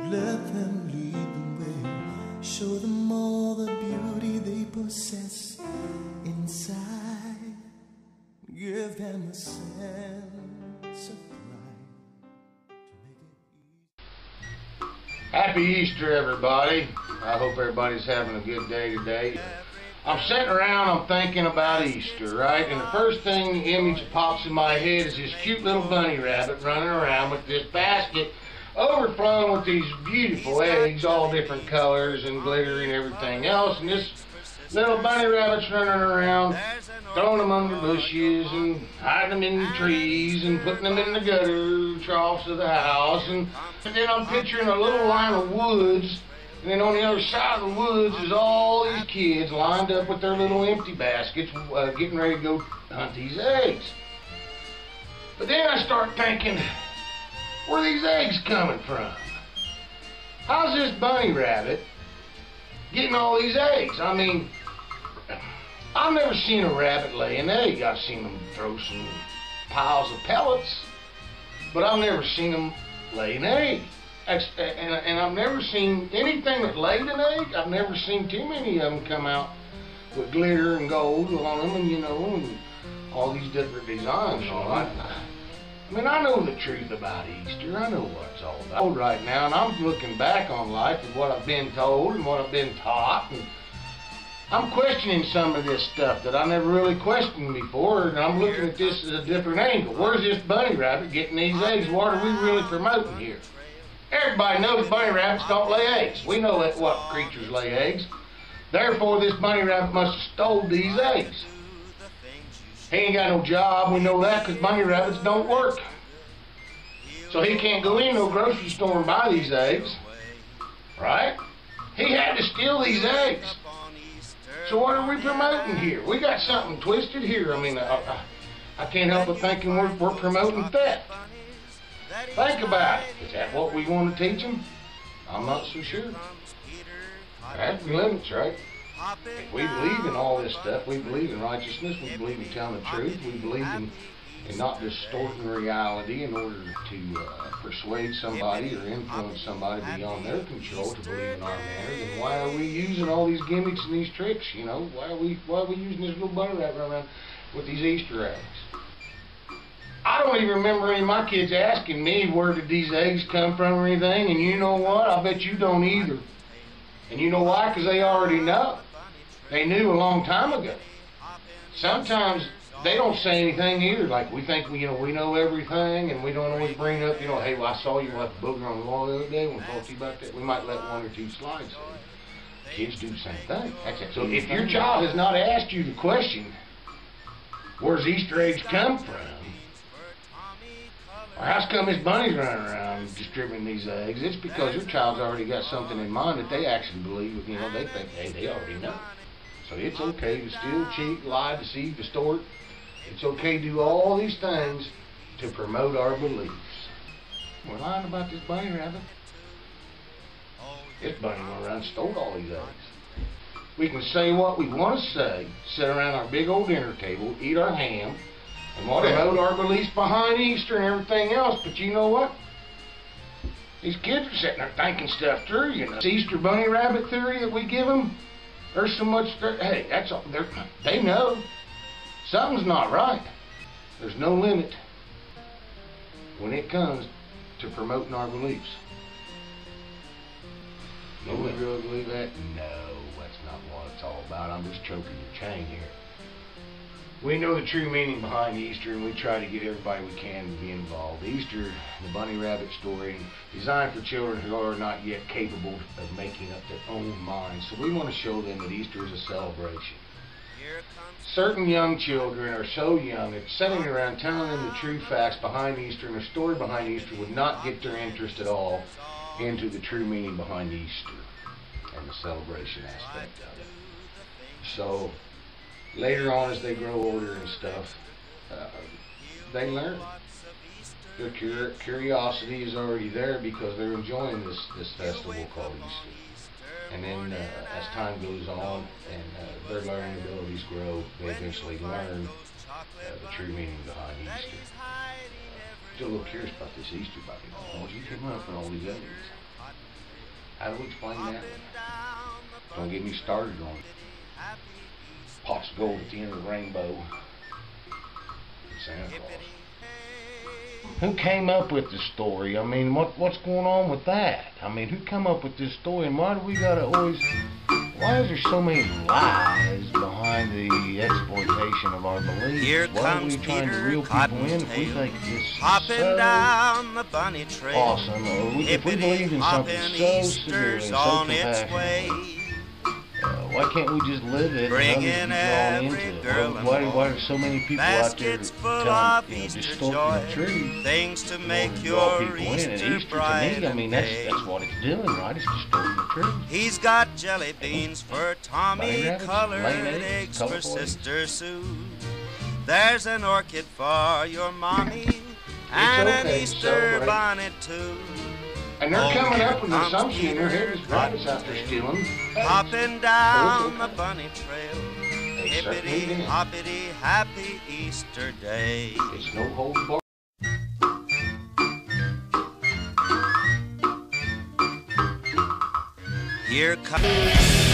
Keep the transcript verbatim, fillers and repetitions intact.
Let them lead the way. Show them all the beauty they possess inside. Give them a sense of pride to make it easy. Happy Easter, everybody. I hope everybody's having a good day today. I'm sitting around, I'm thinking about Easter, right? And the first thing, the image that pops in my head is this cute little bunny rabbit running around with this basket overflowing with these beautiful eggs, all different colors and glitter and everything else. And this little bunny rabbit's running around, throwing them under bushes and hiding them in the trees and putting them in the gutter troughs of the house. And, and then I'm picturing a little line of woods, and then on the other side of the woods is all these kids lined up with their little empty baskets, uh, getting ready to go hunt these eggs. But then I start thinking, where are these eggs coming from? How's this bunny rabbit getting all these eggs? I mean, I've never seen a rabbit lay an egg. I've seen them throw some piles of pellets, but I've never seen them lay an egg. And, and I've never seen anything that laid an egg. I've never seen too many of them come out with glitter and gold on them, and you know, and all these different designs on it. I mean, I know the truth about Easter. I know what it's all about right now, and I'm looking back on life and what I've been told and what I've been taught, and I'm questioning some of this stuff that I never really questioned before, and I'm looking at this at a different angle. Where's this bunny rabbit getting these eggs? What are we really promoting here? Everybody knows bunny rabbits don't lay eggs. We know that what creatures lay eggs. Therefore, this bunny rabbit must have stole these eggs. He ain't got no job, we know that, because bunny rabbits don't work. So he can't go in no grocery store and buy these eggs, right? He had to steal these eggs. So what are we promoting here? We got something twisted here. I mean, I, I, I can't help but thinking we're, we're promoting theft. Think about it. Is that what we want to teach them? I'm not so sure. There has to be limits, right? If we believe in all this stuff, we believe in righteousness, we believe in telling the truth, we believe in, in not distorting reality in order to uh, persuade somebody or influence somebody beyond their control to believe in our manner, then why are we using all these gimmicks and these tricks, you know? Why are we, why are we using this little bunny rabbit around with these Easter eggs? I don't even remember any of my kids asking me where did these eggs come from or anything, and you know what? I bet you don't either. And you know why? Because they already know. They knew a long time ago. Sometimes they don't say anything either. Like we think we, you know, we know everything, and we don't always bring up, you know, hey, well, I saw you left a booger on the wall the other day when we talked to you about that. We might let one or two slides. Kids do the same thing. That's it. So if your child has not asked you the question, where's Easter eggs come from? Or how's come this bunny's running around distributing these eggs? It's because your child's already got something in mind that they actually believe, you know, they think, hey, they already know. So it's okay to steal, cheat, lie, deceive, distort. It's okay to do all these things to promote our beliefs. We're lying about this bunny rabbit. This bunny went around and stole all these eggs. We can say what we want to say, sit around our big old dinner table, eat our ham, and promote our beliefs behind Easter and everything else, but you know what? These kids are sitting there thinking stuff through, you know. This Easter bunny rabbit theory that we give them, there's so much, hey, that's all, they know. Something's not right. There's no limit when it comes to promoting our beliefs. Do we really believe that? No, that's not what it's all about. I'm just choking your chain here. We know the true meaning behind Easter, and we try to get everybody we can to be involved. Easter, the bunny rabbit story, designed for children who are not yet capable of making up their own minds. So we want to show them that Easter is a celebration. Certain young children are so young that sitting around telling them the true facts behind Easter and the story behind Easter would not get their interest at all into the true meaning behind Easter and the celebration aspect of it. So later on, as they grow older and stuff, uh, they learn. Their cur curiosity is already there because they're enjoying this, this festival called Easter. And then uh, as time goes on and uh, their learning abilities grow, they eventually learn uh, the true meaning behind Easter. Uh, still a little curious about this Easter bunny. How did you come up with all these eggs? How do we explain that? Don't get me started on pots of gold at the end of the rainbow. Santa Claus. Who came up with the story? I mean, what what's going on with that? I mean, who come up with this story, and why do we gotta always? Why is there so many lies behind the exploitation of our beliefs? Here why comes are we trying Peter to reel people in if we think it's hopping so down the bunny trail, awesome, or we, if we believe in something so severe and so on its compassionate? way. Uh, why can't we just live it Bring and in others be drawn every into it? girl Why, and why, boy. why are so many people out there Baskets full telling, of you know, Easter distorting joy, the truth? things to make in order to draw your people in? And Easter Easter bright to me, I mean, and that's, gay. that's what it's doing, right? It's distorting the truth. He's got jelly beans for Tommy, Bunny rabbits, colored laying eggs, eggs for colorful eggs. Sister Sue. There's an orchid for your mommy, and an okay to Easter celebrate. bonnet too. And they're Oh, coming here up with the comes assumption in their head Peter is rabbits out there stealing. Hopping down the bunny trail, They certainly hippity did. hoppity happy Easter day. It's no holds barred. Here comes